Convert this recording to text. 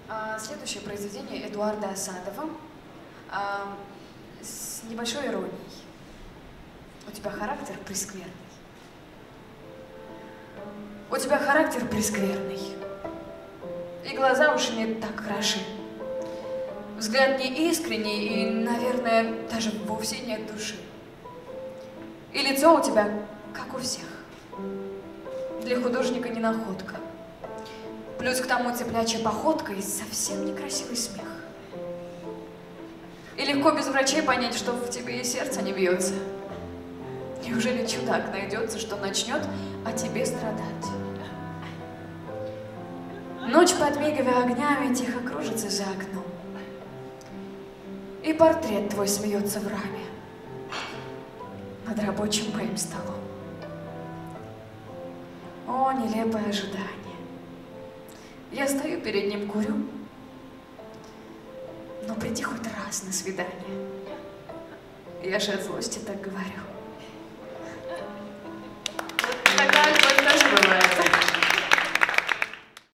Следующее произведение Эдуарда Асадова с небольшой иронией. У тебя характер прескверный. У тебя характер прескверный. И глаза уж не так хороши. Взгляд не искренний и, наверное, даже вовсе нет души. И лицо у тебя, как у всех. Для художника не находка. Плюс к тому цеплячая походка и совсем некрасивый смех. И легко без врачей понять, что в тебе и сердце не бьется. Неужели чудак найдется, что начнет о тебе страдать? Ночь, подмигивая огнями, тихо кружится за окном. И портрет твой смеется в раме над рабочим моим столом. О, нелепое ожидание. Я стою перед ним, курю. Но приди хоть раз на свидание. Я же от злости так говорю.